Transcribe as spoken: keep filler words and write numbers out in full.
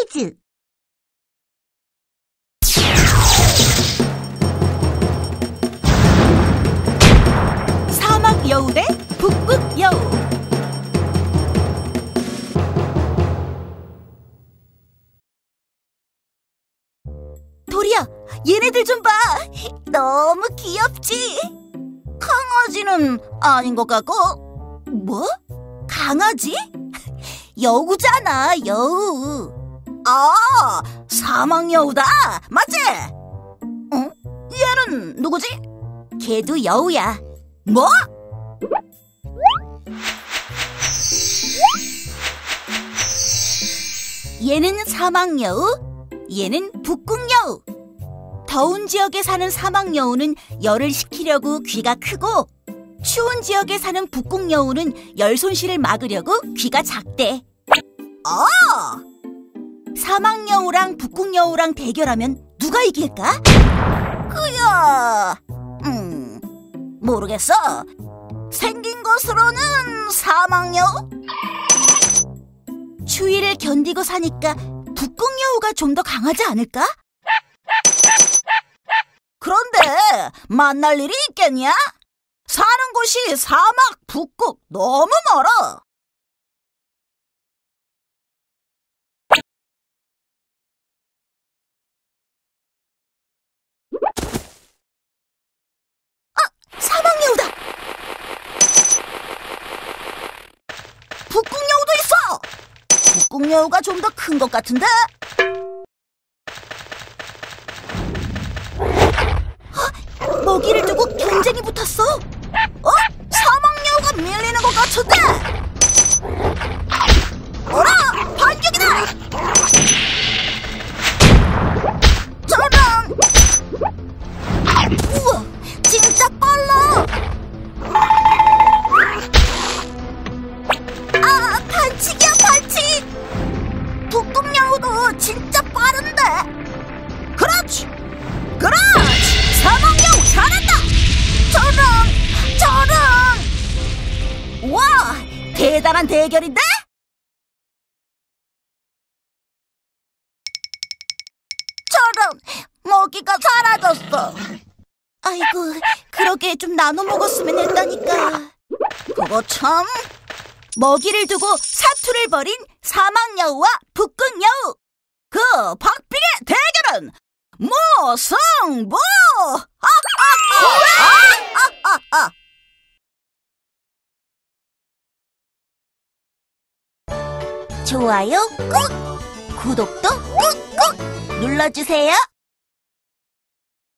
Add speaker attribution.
Speaker 1: 퀴즈.
Speaker 2: 사막 여우 대 북극 여우. 도리야, 얘네들 좀 봐. 너무 귀엽지? 강아지는 아닌 것 같고. 뭐? 강아지? 여우잖아, 여우. 아, 사막 여우다. 맞지? 어? 얘는 누구지? 걔도 여우야. 뭐? 얘는 사막 여우, 얘는 북극 여우. 더운 지역에 사는 사막 여우는 열을 식히려고 귀가 크고, 추운 지역에 사는 북극 여우는 열 손실을 막으려고 귀가 작대. 아! 사막 여우랑 북극 여우랑 대결하면 누가 이길까? 그야, 음, 모르겠어. 생긴 것으로는 사막 여우? 추위를 견디고 사니까 북극 여우가 좀 더 강하지 않을까? 그런데 만날 일이 있겠냐? 사는 곳이 사막, 북극 너무 멀어. 아, 사막 여우다. 북극 여우도 있어. 북극 여우가 좀 더 큰 것 같은데? 어? 먹이를 두고 경쟁이 붙었어. 어? 사막 여우가 밀리는 것 같은데? 어라! 반격이다! 저런! 우와! 진짜 빨라! 아! 반칙이야, 반칙! 북극 여우도 진짜 빠른데! 그렇지! 그렇지! 사막 여우 잘한다! 저런! 저런! 와! 대단한 대결인데? 저런! 먹이가 사라졌어. 아이고, 그러게 좀 나눠 먹었으면 했다니까. 그거 참. 먹이를 두고 사투를 벌인 사막 여우와 북극 여우. 그 박빙의 대결은 무승부! 아아아! 좋아요 꾹! 구독도 꾹꾹 눌러주세요.